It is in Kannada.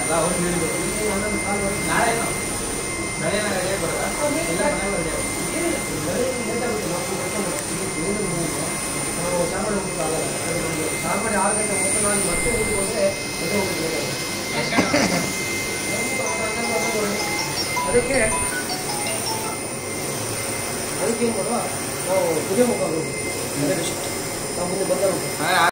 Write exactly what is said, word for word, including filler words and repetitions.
ನಾಳೆ ಬೆಳೆನ ರೆಡಿ ಬರೋದಾ ಎಲ್ಲ ಮನೆ ರೆಡಿ ನಾವು ಚಾಮರಾಜ ಹೋಗ್ಲಿಕ್ಕಾಗಲ್ಲ. ಚಾಮರಾಜ ಆರು ಗಂಟೆ ಮೊದಲು ನಾನು ಮತ್ತೆ ಊರಿಗೆ ಹೋದರೆ ಮತ್ತೆ ಹೋಗ್ಬೇಕು. ಅದಕ್ಕೆ ಅದಕ್ಕೆ ಏನು ಮಾಡುವ ನಾವು ಪೂಜೆ ಮುಖ ನಾವು ಮುಂದೆ ಬಂದ